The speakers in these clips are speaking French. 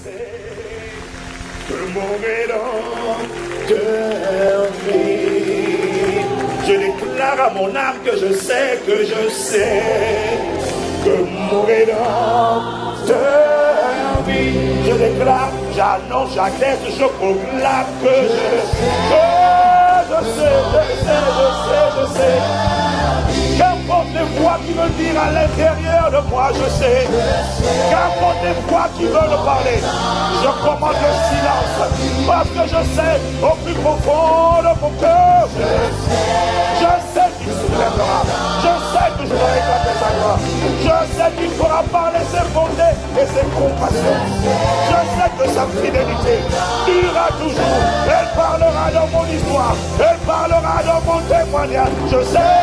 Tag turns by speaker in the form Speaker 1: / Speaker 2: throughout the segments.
Speaker 1: sais que mon Rédempteur vit. Je déclare à mon âme que je sais que mon Rédempteur vit. Je déclare, j'annonce, j'atteste, je proclame que je sais. Qu'importe les voix qui veulent dire à l'intérieur de moi, je sais. Qu'importe les voix qui veulent parler, je commande le silence. Parce que je sais, au plus profond de mon cœur, je sais qu'il soulèvera. Je sais que je dois éclater sa gloire. Je sais qu'il fera parler ses bontés et ses compassions. Je sais que sa fidélité durera toujours. Elle parlera dans mon histoire. Elle parlera dans mon témoignage. Je sais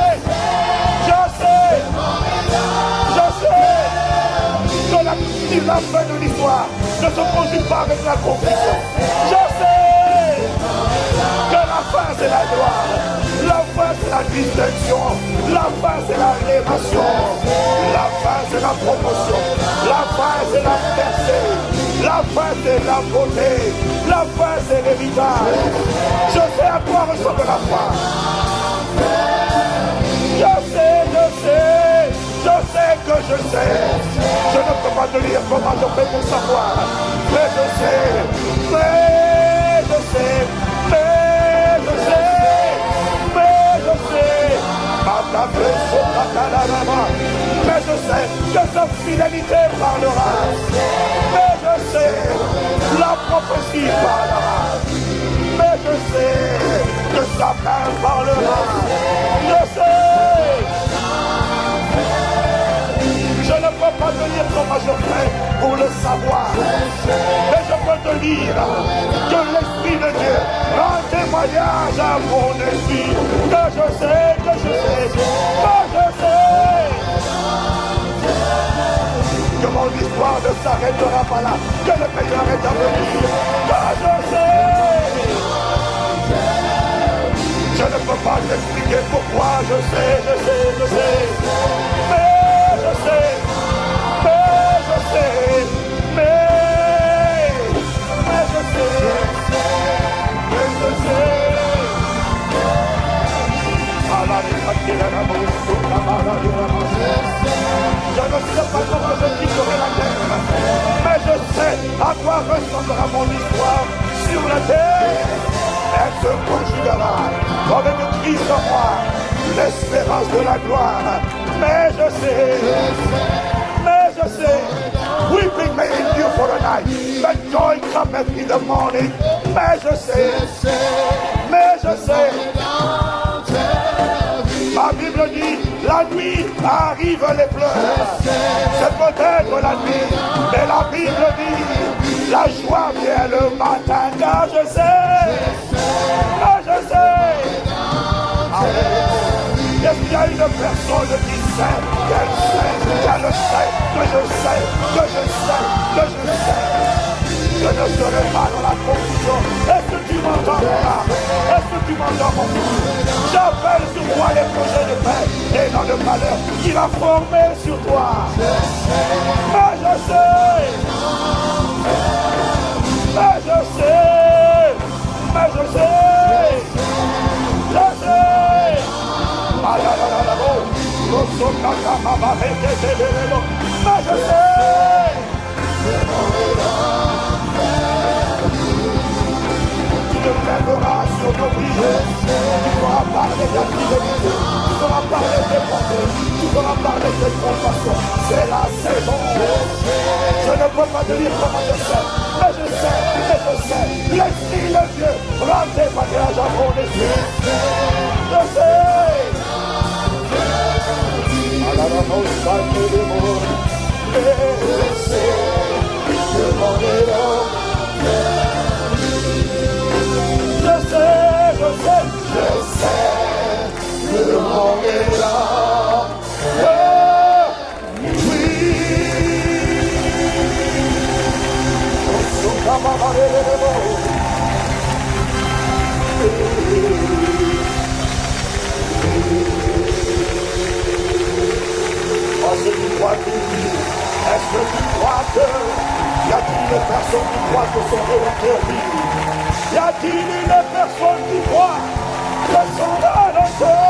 Speaker 1: que la fin de l'histoire ne se produit pas avec la confusion. Je sais que la fin c'est la gloire, la fin c'est la distinction, la fin c'est la révélation, la fin c'est la promotion, la fin c'est la percée, la fin c'est la beauté, la fin c'est l'héritage. Je sais à quoi ressemble la fin. Je sais que je sais. Je ne peux pas te dire comment je fais pour savoir. Mais je sais. Mais je sais que sa fidélité parlera. Mais je sais la prophétie parlera. Mais je sais que sa main parlera. Je sais. Je ne peux pas te dire comment je fais pour le savoir. Mais je peux te dire que l'Esprit de Dieu rend témoignage à mon esprit. Que je sais. Que mon histoire ne s'arrêtera pas là. Que le meilleur est à venir. Que je sais. Je ne peux pas t'expliquer pourquoi. Je sais. Mais je sais. Je ne sais pas comment je quitterai la terre, mais je sais à quoi ressemblera mon histoire sur la terre. Elle se conjuguera avec Christ en moi, l'espérance de la gloire. Mais je sais, weeping may endure for the night, but joy cometh in the morning. Mais je sais. Ma Bible dit, la nuit arrive les pleurs. C'est peut-être la nuit, mais la Bible dit, la joie vient le matin. Car je sais. Est-ce qu'il y a une personne qui sait, qu'elle sait, que je sais. Je ne serai pas dans la confusion. Est-ce que tu m'entends là? Est-ce que tu m'entends mon fils? J'appelle sur toi les projets de paix et non de malheur qu'il a formé sur toi. Mais je sais. Mais je sais. Tu te lèveras sur nos vies. Tu feras parler de ta fidélité. Tu feras parler de tes bontés. Tu feras parler de tes compassions. C'est la saison. Je ne peux pas te dire comment je sais. Mais je sais. L'Esprit de Dieu rend témoignage à mon esprit. Je sais. Je sais que mon Est-ce que tu crois qu'il y a une personne personnes qui croient que son volontaire vit? Y a-t-il une personne qui croit que son volontaire?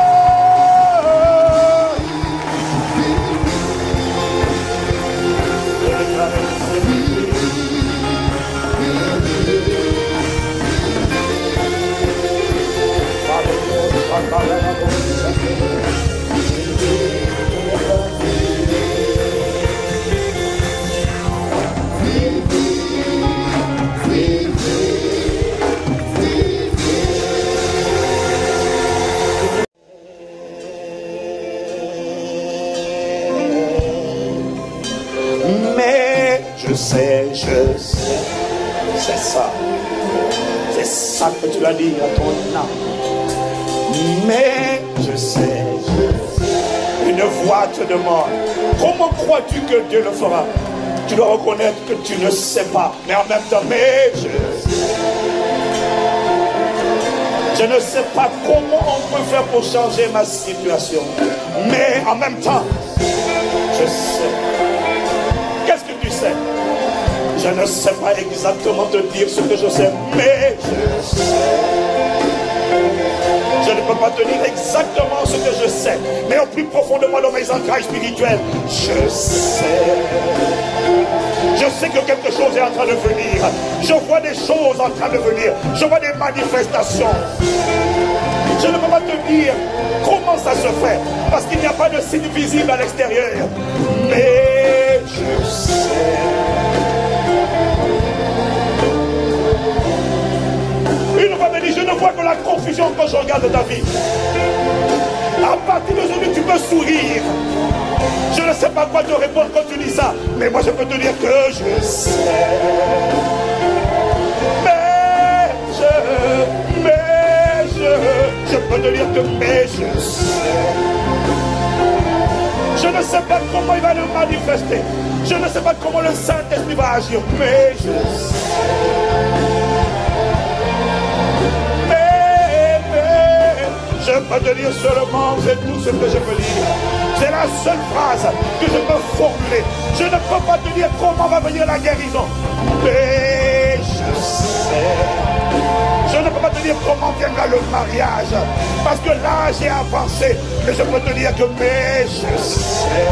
Speaker 1: Mais je sais, c'est ça. C'est ça que tu as dit à ton âme. Mais je sais, une voix te demande, comment crois-tu que Dieu le fera? Tu dois reconnaître que tu ne sais pas, mais en même temps, mais je ne sais pas comment on peut faire pour changer ma situation, mais en même temps, je sais. Qu'est-ce que tu sais? Je ne sais pas exactement te dire ce que je sais, mais je sais. Je ne peux pas te dire exactement ce que je sais, mais au plus profondément dans mes entrailles spirituelles, je sais. Je sais que quelque chose est en train de venir. Je vois des choses en train de venir. Je vois des manifestations. Je ne peux pas te dire comment ça se fait, parce qu'il n'y a pas de signe visible à l'extérieur. Mais je sais. Une fois me dit, je ne vois que la confusion quand je regarde ta vie. À partir d'aujourd'hui, tu peux sourire. Je ne sais pas quoi te répondre quand tu dis ça, mais moi je peux te dire que je sais. Je peux te dire que mais je sais. Je ne sais pas comment il va le manifester. Je ne sais pas comment le Saint-Esprit va agir, mais je sais. Je peux te dire seulement, c'est tout ce que je peux dire. C'est la seule phrase que je peux formuler. Je ne peux pas te dire comment va venir la guérison, mais je sais. Je ne peux pas te dire comment viendra le mariage, parce que l'âge est avancé. Mais je peux te dire que mais je sais.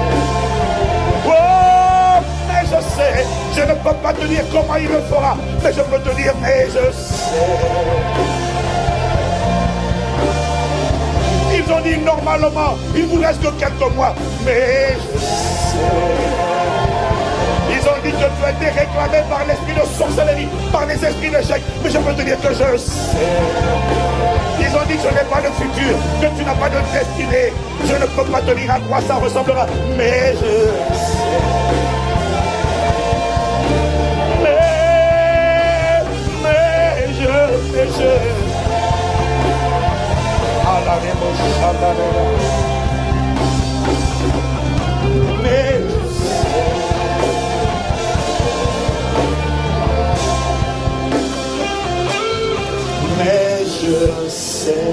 Speaker 1: Oh, mais je sais. Je ne peux pas te dire comment il le fera, mais je peux te dire mais je sais. Ils ont dit normalement, il vous reste que quelques mois, mais je sais. Ils ont dit que tu as été réclamé par l'esprit de sorcellerie, par les esprits d'échec, mais je peux te dire que je sais. Ils ont dit que je n'ai pas de futur, que tu n'as pas de destinée. Je ne peux pas te dire à quoi ça ressemblera, mais je sais. Mais je sais.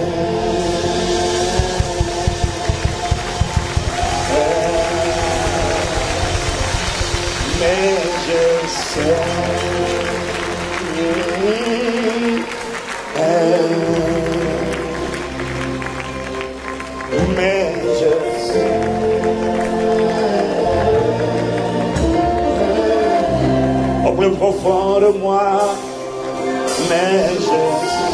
Speaker 1: Au plus profond de moi, mais je sais.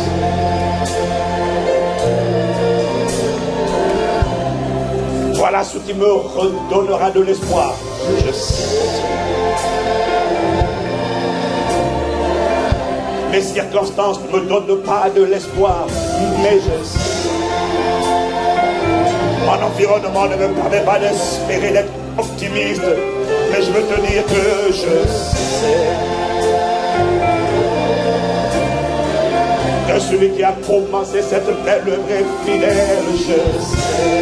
Speaker 1: Voilà ce qui me redonnera de l'espoir. Je sais. Mes circonstances ne me donnent pas de l'espoir, mais je sais. Mon environnement ne me permet pas d'espérer d'être optimiste, mais je veux te dire que je sais. Que celui qui a commencé cette belle œuvre est fidèle, je sais.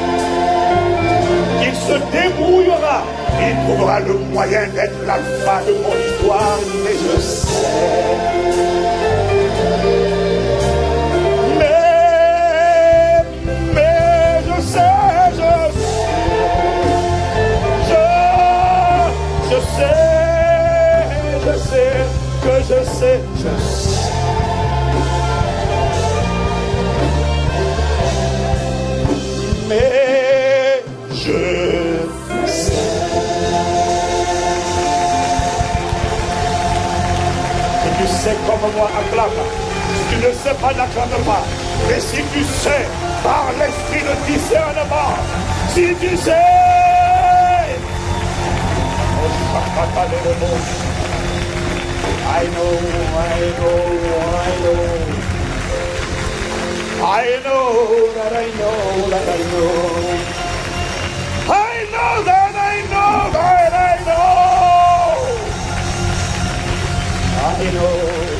Speaker 1: Il se débrouillera, il trouvera le moyen d'être l'alpha de mon histoire, mais je sais. Mais je sais, je sais, je sais, que je sais, je sais. Mais je sais. Si tu sais comme moi, acclame. Si tu ne sais pas, n'acclame pas. Mais si tu sais, par l'esprit de discernement, si tu sais, I know, I know that I know that I know. I know that I know that I know. I know.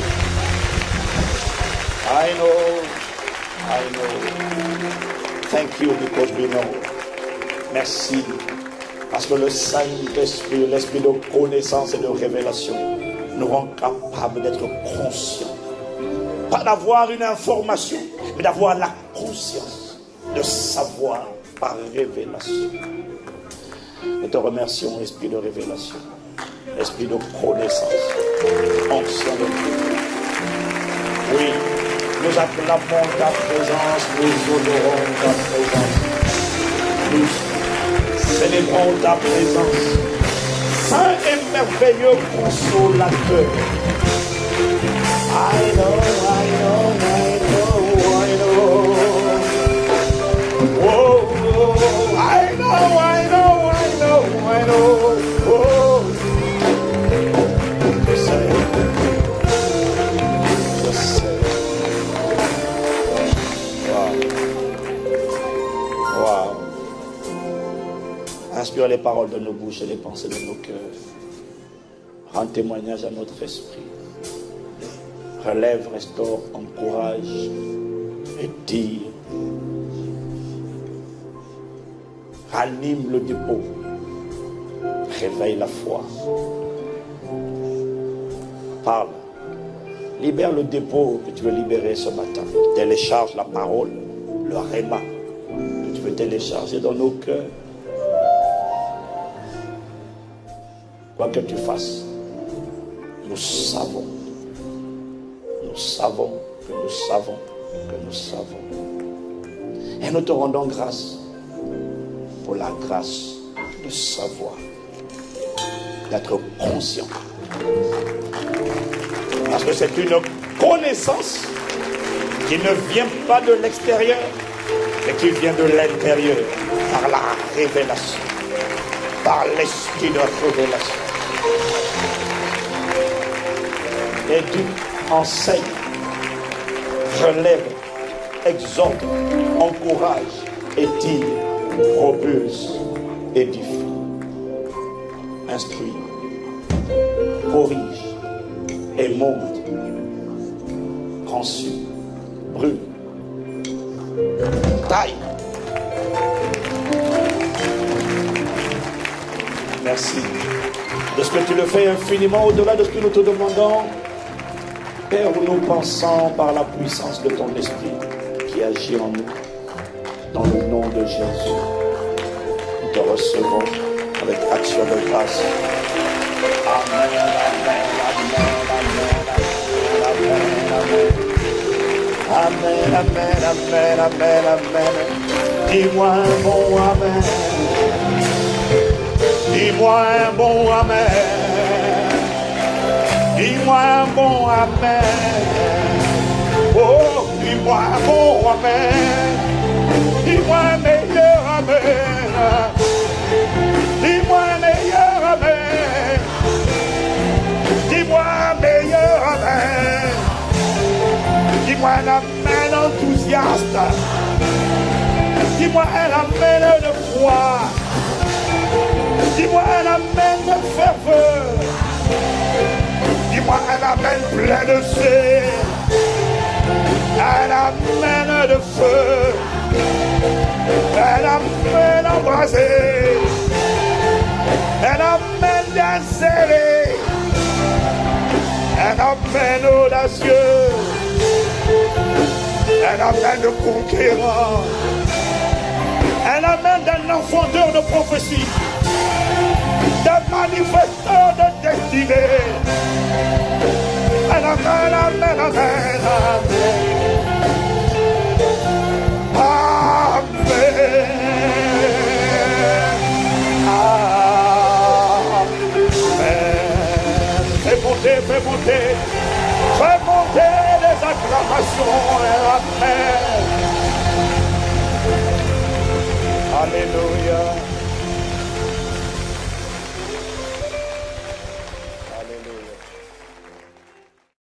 Speaker 1: I know. I know. Thank you because we know. Merci. Parce que le Saint-Esprit, l'esprit de connaissance et de révélation, nous rend capables d'être conscients. Pas d'avoir une information, mais d'avoir la conscience, de savoir par révélation. Nous te remercions, esprit de révélation, esprit de connaissance, onction de Dieu. Oui, nous acclamons ta présence, nous honorons ta présence, nous célébrons ta présence. Saint et merveilleux consolateur. I know, I know, I know, I know. Oh, oh, I know, I know, I know, I know. Oh, je sais, je sais. Wow, wow. Inspire les paroles de nos bouches et les pensées de nos cœurs. Rends témoignage à notre esprit. Relève, restaure, encourage et tire. Ranime le dépôt. Réveille la foi. Parle. Libère le dépôt que tu veux libérer ce matin. Télécharge la parole, le réma que tu veux télécharger dans nos cœurs. Quoi que tu fasses, nous savons que nous savons que nous savons. Et nous te rendons grâce pour la grâce de savoir, d'être conscient. Parce que c'est une connaissance qui ne vient pas de l'extérieur, mais qui vient de l'intérieur, par la révélation, par l'esprit de révélation. Éduque, enseigne, relève, exhorte, encourage, étire, propulse, édifie, instruit, corrige, émonde, conçue, brûle, taille. Merci de ce que tu le fais infiniment au-delà de ce que nous te demandons. Père, où nous pensons par la puissance de ton esprit qui agit en nous, dans le nom de Jésus, nous te recevons avec action de grâce. Amen, amen, amen, amen, amen, amen, amen, amen. Dis-moi un bon amen. Dis-moi un bon amen. Dis-moi un bon amen. Oh, dis-moi un bon amen. Dis-moi un meilleur amen. Dis-moi un meilleur amen. Dis-moi un meilleur amen. Dis-moi un amen enthousiaste. Dis-moi un amen de foi. Dis-moi un amen de ferveur. Dis-moi un amen plein de feu. Un amen de feu. Un amen embrasé. Un amen d'inséré. Un amen audacieux. Un amen de conquérant. Un amen d'un enfanteur de prophétie. D'un manifesteur de destinée. Amen, amen, amen, amen. Fais monter les acclamations. Amen. Alléluia.